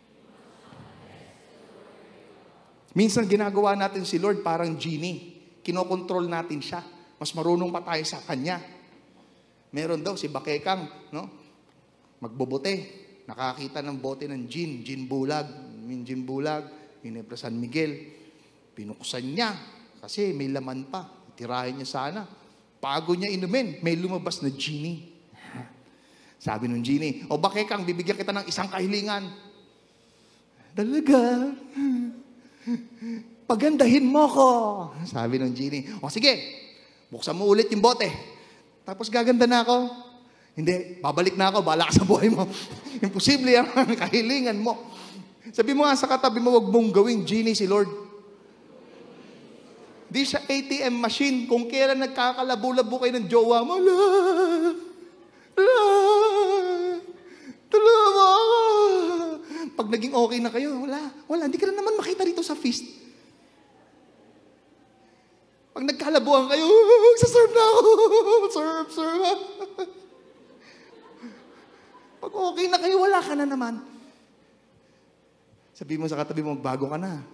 Minsan ginagawa natin si Lord parang genie. Kinokontrol natin siya. Mas marunong pa tayo sa Kanya. Meron daw si Bakekang, no? Magbobote. Nakakita ng bote ng gin, gin bulag. Min gin bulag, Ginebra San Miguel. Pinuksan niya kasi may laman pa. Tirahin niya sana. Bago niya inumin, may lumabas na genie. Sabi nung genie, o bakit kang bibigyan kita ng isang kahilingan? Talaga? Pagandahin mo ko. Sabi nung genie, o sige, buksan mo ulit yung bote. Tapos gaganda na ako. Hindi, babalik na ako, bahala ka sa buhay mo. Imposible ang kahilingan mo. Sabi mo nga sa katabi mo, wag mong gawing genie si Lord. Di siya A T M machine. Kung kailan nagkakalabo-labo kayo ng jowa mo, la, la, tulungan mo ako. Pag naging okay na kayo, wala, wala, hindi ka na naman makita dito sa feast. Pag nagkalabuhan kayo, magsaserve na ako. Serve, serve. Pag okay na kayo, wala ka na naman. Sabi mo sa katabi mo, bago ka na.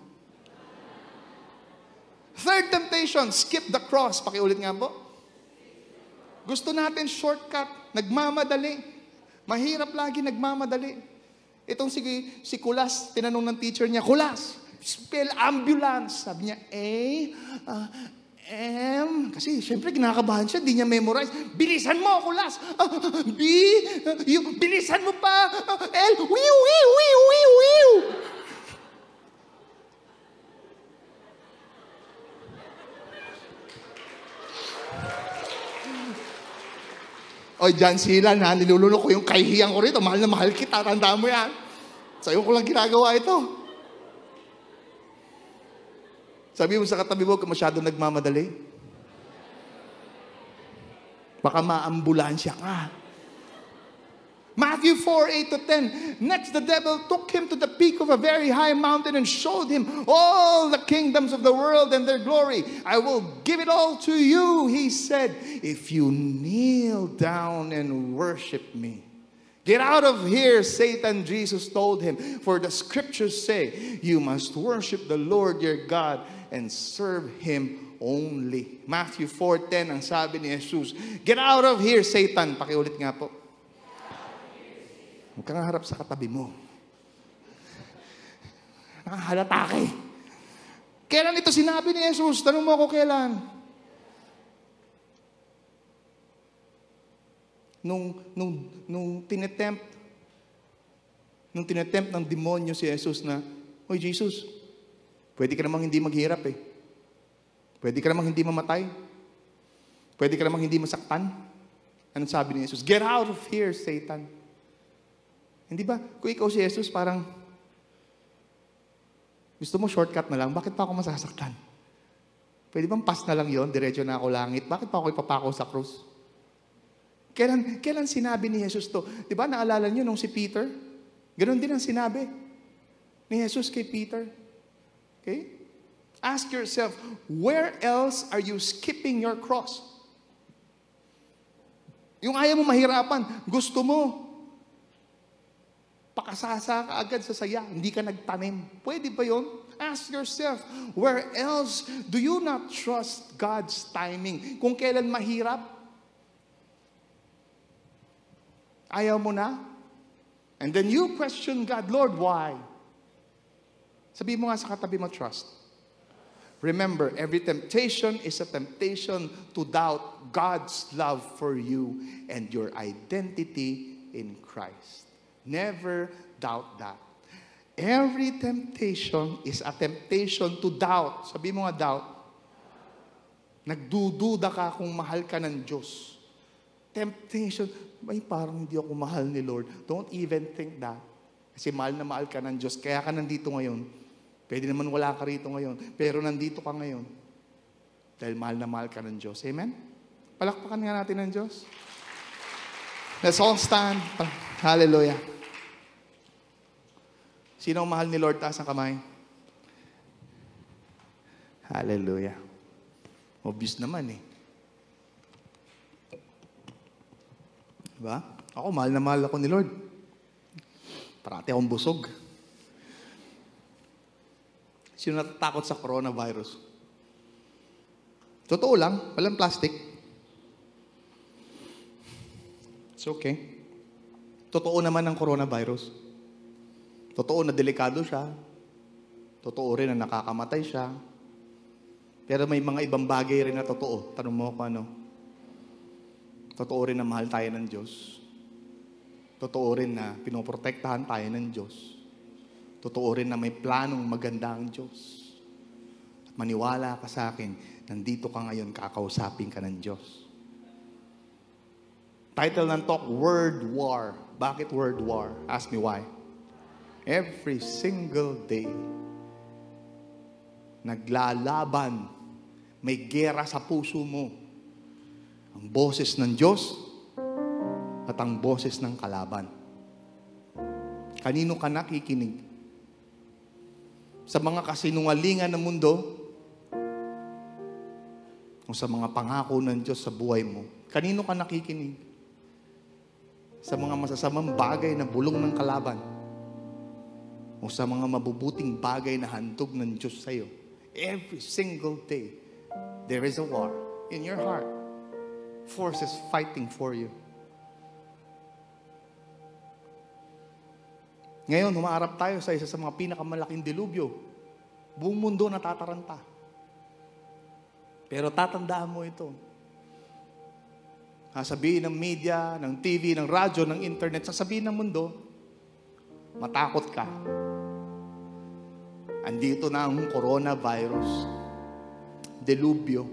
Third temptation, skip the cross. Pakiulit nga po. Gusto natin shortcut, nagmamadali. Mahirap lagi nagmamadali. Itong si, si Kulas, tinanong ng teacher niya, Kulas, spell ambulance. Sabi niya, A, uh, M, kasi syempre kinakabahan siya, di niya memorize. Bilisan mo, Kulas. Uh, B, uh, yung, bilisan mo pa. Uh, L, wiw, wiw, wiw, wiw, wiw. Oy, John Silan, ha, niluluno ko yung kahihiyan ko rito. Mahal na mahal kita, tandaan mo yan. Sa'yo ko lang ginagawa ito. Sabi mo sa katabi mo, masyado nagmamadali. Baka maambulansya ka. Matthew four, eight to ten. Next, the devil took him to the peak of a very high mountain and showed him all the kingdoms of the world and their glory. I will give it all to you, he said, if you kneel down and worship me. Get out of here, Satan, Jesus told him, for the scriptures say, you must worship the Lord your God and serve Him only. Matthew four ten, ang sabi ni Jesus, get out of here, Satan. Pakiulit nga po. Huwag kang harap sa katabi mo. Nakahalata ka eh. Kailan ito sinabi ni Jesus? Tanong mo ako kailan? Nung, nung, nung tinetempt, nung tinetempt ng demonyo si Jesus na, Oy, Jesus, pwede ka namang hindi maghirap eh. Pwede ka namang hindi mamatay. Pwede ka namang hindi masaktan. Anong sabi ni Jesus? Get out of here, Satan. Hindi ba? Kung ikaw si Jesus, parang gusto mo shortcut na lang, bakit pa ako masasaktan? Pwede bang pass na lang yon, diretso na ako langit? Bakit pa ako ipapako sa krus? Kailan, kailan sinabi ni Jesus to? Di ba, naalala niyo nung si Peter? Ganon din ang sinabi ni Jesus kay Peter. Okay? Ask yourself, where else are you skipping your cross? Yung ayaw mo mahirapan, gusto mo, pakasasa ka agad sa saya, hindi ka nagtanim. Pwede ba yun? Ask yourself, where else do you not trust God's timing? Kung kailan mahirap, ayaw mo na, and then you question God, Lord, why? Sabi mo nga sa katabi mo, trust. Remember, every temptation is a temptation to doubt God's love for you and your identity in Christ. Never doubt that. Every temptation is a temptation to doubt. Sabi mo nga doubt. Nagdududa ka kung mahal ka ng Diyos. Temptation, ay parang hindi ako mahal ni Lord. Don't even think that. Kasi mahal na mahal ka ng Diyos. Kaya ka nandito ngayon. Pwede naman wala ka rito ngayon. Pero nandito ka ngayon. Dahil mahal na mahal ka ng Diyos. Amen? Palakpakan nga natin ng Diyos. Let's all stand. Hallelujah. Sino ang mahal ni Lord? Taas ang kamay. Hallelujah. Obvious naman eh. Diba? Ako, mahal na mahal ako ni Lord. Parati akong busog. Sino natatakot sa coronavirus? Totoo lang, walang plastic. It's okay. Totoo naman ang coronavirus. Totoo na delikado siya. Totoo rin na nakakamatay siya. Pero may mga ibang bagay rin na totoo. Tanong mo kung ano. Totoo rin na mahal tayo ng Diyos. Totoo rin na pinoprotektahan tayo ng Diyos. Totoo rin na may planong maganda ang Diyos. At maniwala ka sa akin, nandito ka ngayon, kakausapin ka ng Diyos. Title ng talk, Word War. Bakit Word War? Ask me why. Every single day, naglalaban, may gera sa puso mo. Ang boses ng Diyos at ang boses ng kalaban. Kanino ka nakikinig? Sa mga kasinungalingan ng mundo o sa mga pangako ng Diyos sa buhay mo? Kanino ka nakikinig? Sa mga masasamang bagay na bulong ng kalaban o sa mga mabubuting bagay na handog ng Diyos sa iyo? Every single day, there is a war in your heart. Forces fighting for you. Ngayon, humaharap tayo sa isa sa mga pinakamalaking dilubyo. Buong mundo natataranta. Pero tatandaan mo ito. Sasabihin ng media, ng T V, ng radyo, ng internet, sasabihin ng mundo, matakot ka. Andito na ang coronavirus. Delubyo.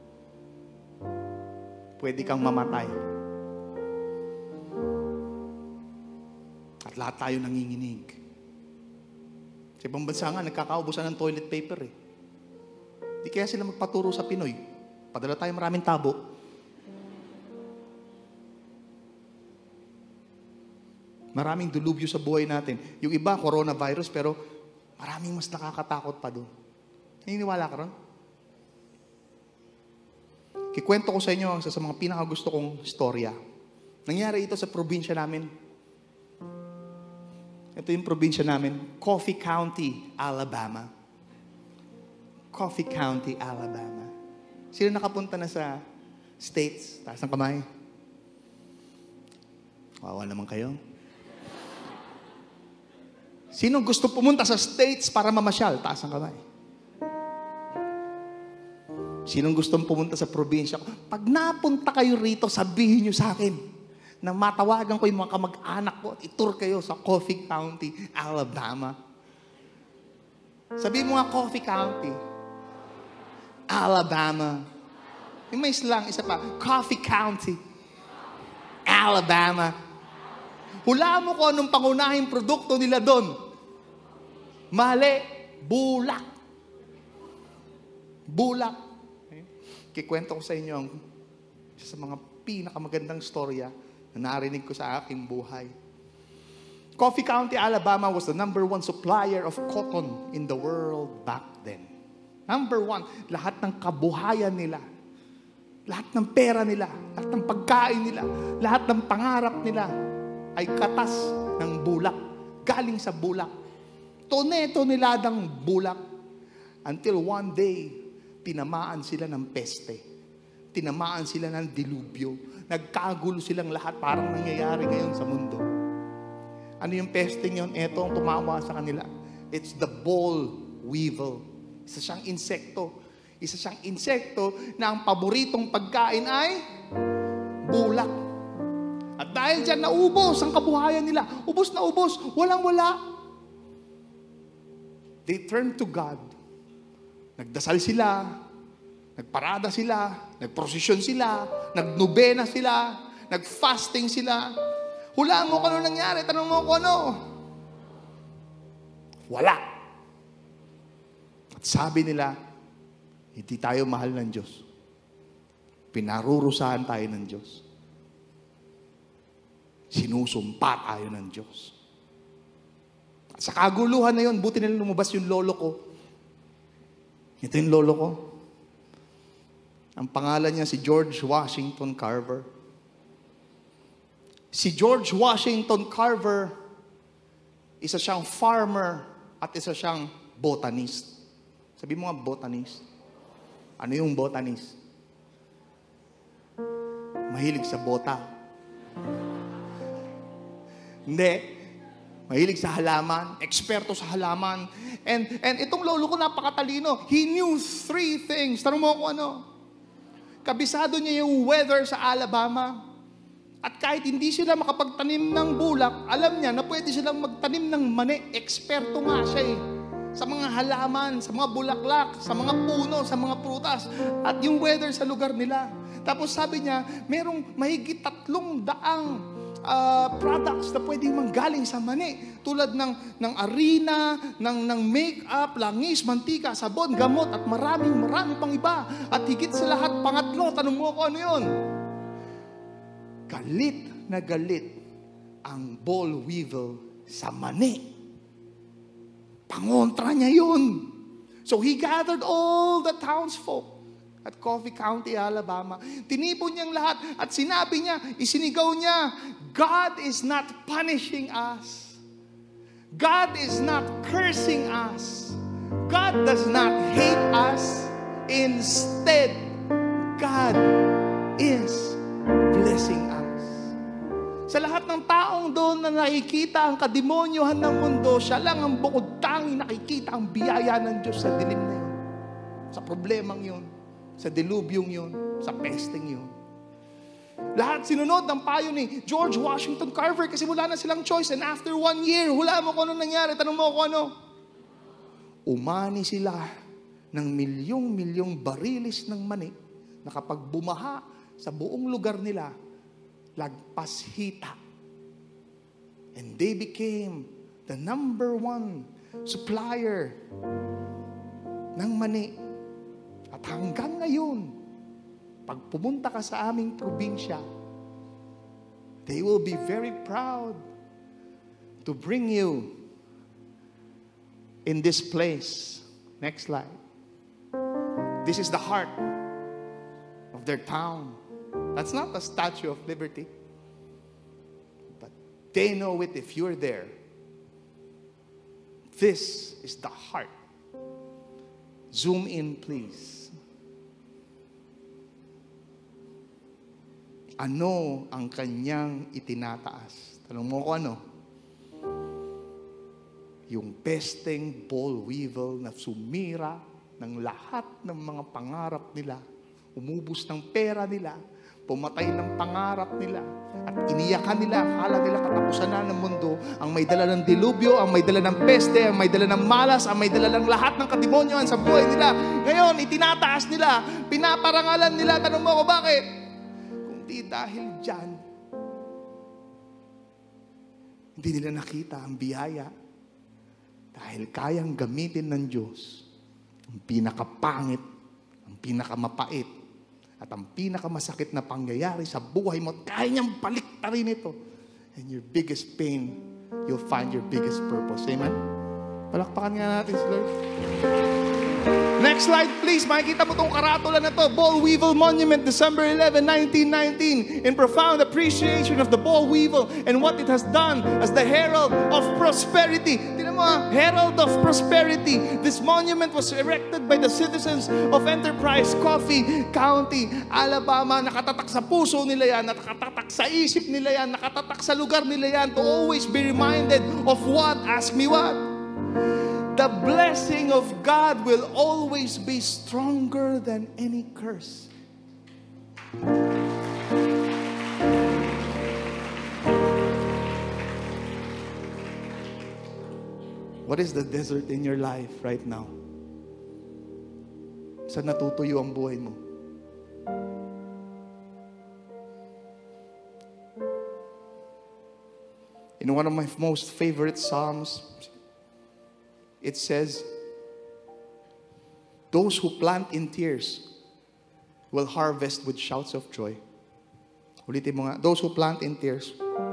Pwede kang mamatay. At lahat tayo nanginginig. Sa ibang bansa nga, nagkakaubusan ng toilet paper eh. Di kaya sila magpaturo sa Pinoy. Padala tayo maraming tabo. Maraming dilubyo sa buhay natin. Yung iba, coronavirus, pero maraming mas nakakatakot pa doon. Naniniwala ka ron? Kikwento ko sa inyo ang isa sa mga pinakagusto kong storya. Nangyari ito sa probinsya namin. Ito yung probinsya namin, Coffee County, Alabama. Coffee County, Alabama. Sino nakapunta na sa States? Taas ng kamay. Wawa naman kayo. Sino gusto pumunta sa States para mamasyal? Taas ng kamay. Sinong gustong pumunta sa probinsya? Pag napunta kayo rito, sabihin nyo sa akin na matawagan ko yung mga kamag-anak ko at itur kayo sa Coffee County, Alabama. Sabihin mo nga, Coffee County, Alabama. Yung may slang, isa pa, Coffee County, Alabama. Hulaan mo ko anong pangunahing produkto nila doon. Mali, bulak. Bulak. Kikwento ko sa inyo ang isa sa mga pinakamagandang storya na narinig ko sa aking buhay. Coffee County, Alabama was the number one supplier of cotton in the world back then. Number one, lahat ng kabuhayan nila, lahat ng pera nila, lahat ng pagkain nila, lahat ng pangarap nila ay katas ng bulak, galing sa bulak. Tone-toneladang bulak. Until one day, tinamaan sila ng peste. Tinamaan sila ng dilubyo. Nagkagulo silang lahat, parang nangyayari ngayon sa mundo. Ano yung peste yun? Ito ang tumawa sa kanila. It's the boll weevil. Isa siyang insekto. Isa siyang insekto na ang paboritong pagkain ay bulak. At dahil dyan, naubos ang kabuhayan nila. Ubos na ubos. Walang-wala. They turned to God. Nagdasal sila, nagparada sila, nagprosesyon sila, nagnobena sila, nagfasting sila. Hulaan mo kung ano nangyari, tanong mo kung ano. Wala. At sabi nila, hindi tayo mahal ng Diyos. Pinarurusahan tayo ng Diyos. Sinusumpa tayo ng Diyos. At sa kaguluhan na yun, buti nila lumabas yung lolo ko. Ito yung lolo ko. Ang pangalan niya si George Washington Carver. Si George Washington Carver, isa siyang farmer at isa siyang botanist. Sabi mo nga, botanist. Ano yung botanist? Mahilig sa bota. Hindi. Mahilig sa halaman, eksperto sa halaman. And, and itong lolo ko napakatalino. He knew three things. Tanong mo kung ano. Kabisado niya yung weather sa Alabama. At kahit hindi sila makapagtanim ng bulak, alam niya na pwede silang magtanim ng mani. Eksperto nga siya eh. Sa mga halaman, sa mga bulaklak, sa mga puno, sa mga prutas, at yung weather sa lugar nila. Tapos sabi niya, merong mahigit tatlong daang uh, products na pwedeng manggaling sa mani. Tulad ng, ng arena, ng, ng make-up, langis, mantika, sabon, gamot, at maraming maraming pang iba. At higit sa lahat, pangatlo, tanong mo ko ano yun? Galit na galit ang boll weevil sa mani. Pangontra niya yun. So he gathered all the townsfolk at Coffee County, Alabama. Tinipon niyang lahat at sinabi niya, isinigaw niya, God is not punishing us. God is not cursing us. God does not hate us. Instead, God is blessing us. Sa lahat ng taong doon na nakikita ang kademonyohan ng mundo, siya lang ang bukod tanging nakikita ang biyaya ng Diyos sa dilim na yun. Sa problemang yun. Sa dilubyong yun. Sa pesteng yun. Lahat sinunod ng payo ni George Washington Carver kasi wala na silang choice. And after one year, hula mo kung ano nangyari. Tanong mo kung ano. Umani sila ng milyong-milyong barilis ng mani na kapag bumaha sa buong lugar nila, lagpas hita. And they became the number one supplier ng mani. At hanggang ngayon, pag pumunta ka sa aming probinsya, they will be very proud to bring you in this place. Next slide. This is the heart of their town. That's not a Statue of Liberty. But they know it if you're there. This is the heart. Zoom in, please. Ano ang kanyang itinataas? Tanong mo ko ano? Yung pesteng boll weevil na sumira ng lahat ng mga pangarap nila, umubos ng pera nila, pumatay ng pangarap nila, at iniyakan nila, akala nila katapusan na ng mundo, ang may dala ng dilubyo, ang may dala ng peste, ang may dala ng malas, ang may dala ng lahat ng kademonyohan sa buhay nila. Ngayon, itinataas nila, pinaparangalan nila. Tanong mo ako, bakit? Kung di dahil dyan, hindi nila nakita ang biyaya dahil kayang gamitin ng Diyos ang pinakapangit, ang pinakamapait, at ang pinakamasakit na pangyayari sa buhay mo, kaya niyang baliktarin ito. And your biggest pain, you'll find your biggest purpose. Amen? Palakpakan nga natin si Lord. Next slide, please. Makikita mo itong karatula na to. Boll Weevil Monument, December eleventh, nineteen nineteen. In profound appreciation of the boll weevil and what it has done as the herald of prosperity. Tignan mo ha, herald of prosperity. This monument was erected by the citizens of Enterprise, Coffee County, Alabama. Nakatatak sa puso nila yan, nakatatak sa isip nila yan, nakatatak sa lugar nila yan to always be reminded of what? Ask me what? The blessing of God will always be stronger than any curse. What is the desert in your life right now? Saan natutuyo ang buhay mo? In one of my most favorite Psalms, it says, those who plant in tears will harvest with shouts of joy. Ulitin mo nga, those who plant in tears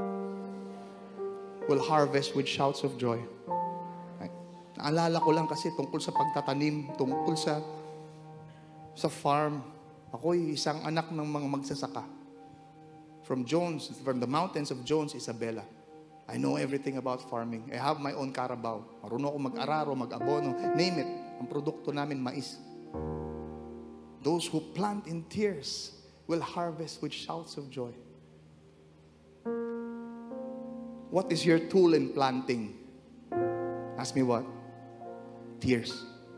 will harvest with shouts of joy. Naalala ko lang kasi tungkol sa pagtatanim, tungkol sa sa farm. Ako'y isang anak ng mga magsasaka. From Jones, from the mountains of Jones, Isabela. I know everything about farming. I have my own carabao. Marunong ako mag-araro, mag-abono. Name it. Ang produkto namin, mais. Those who plant in tears will harvest with shouts of joy. What is your tool in planting? Ask me what? Tears.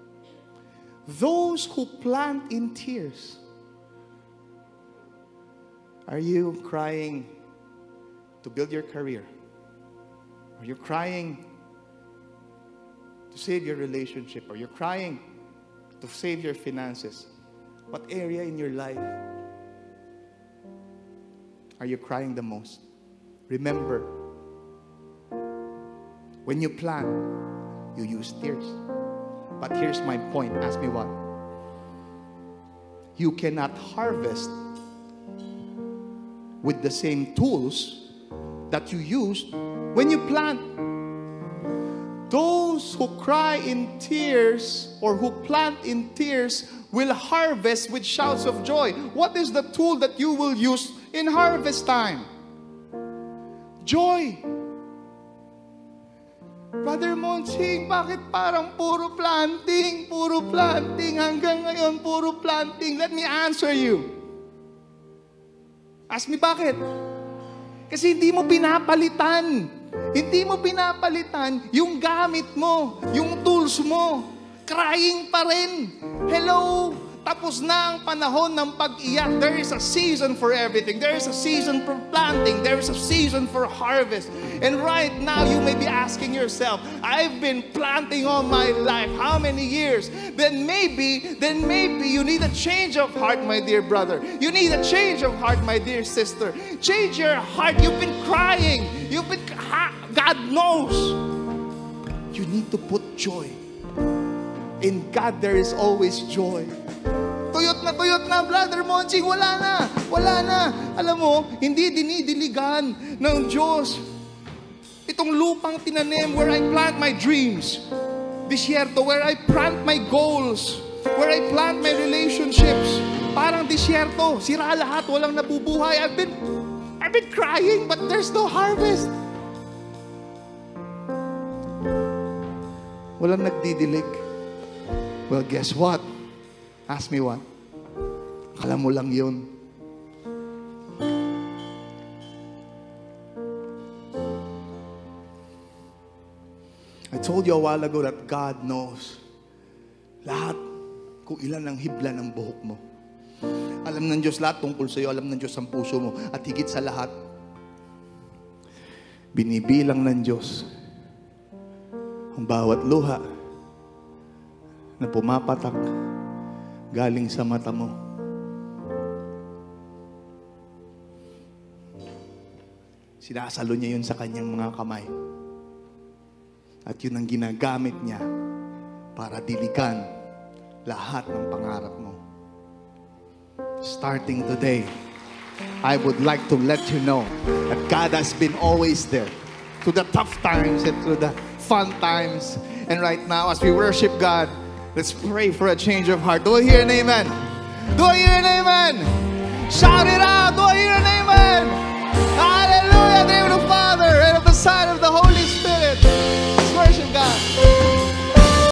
Those who plant in tears. Are you crying to build your career? Or you're crying to save your relationship? Or you're crying to save your finances? What area in your life are you crying the most? Remember, when you plant, you use tears. But here's my point. Ask me what? You cannot harvest with the same tools that you used when you plant. Those who cry in tears or who plant in tears will harvest with shouts of joy. What is the tool that you will use in harvest time? Joy. Brother Monsing, bakit parang puro planting, puro planting, hanggang ngayon puro planting? Let me answer you. Ask me bakit? Kasi hindi mo pinapalitan. Hindi mo pinapalitan yung gamit mo, yung tools mo. Crying pa rin. Hello? Tapos na ang panahon ng pag-iyak. There is a season for everything. There is a season for planting. There is a season for harvest. And right now, you may be asking yourself, I've been planting all my life. How many years? Then maybe, then maybe you need a change of heart, my dear brother. You need a change of heart, my dear sister. Change your heart. You've been crying. You've been, God knows. You need to put joy. In God, there is always joy. Tuyot na tuyot na, Brother Monsing, wala na, wala na. Alam mo, hindi dinidiligan ng Diyos itong lupang tinanim where I plant my dreams. Disyerto, where I plant my goals, where I plant my relationships. Parang disyerto, sira lahat, walang nabubuhay. I've been, I've been crying, but there's no harvest. Walang nagdidilig. Well, guess what? Ask me what? Akala mo lang yun. I told you a while ago that God knows lahat kung ilan ang hibla ng buhok mo. Alam ng Diyos lahat tungkol sa iyo. Alam ng Diyos ang puso mo. At higit sa lahat, binibilang ng Diyos ang bawat luha na pumapatak galing sa mata mo. Sinasalo niya yun sa kanyang mga kamay. At yun ang ginagamit niya para diligan lahat ng pangarap mo. Starting today, I would like to let you know that God has been always there through the tough times and through the fun times. And right now, as we worship God, let's pray for a change of heart. Do I hear an amen? Do I hear an amen? Shout it out. Do I hear an amen?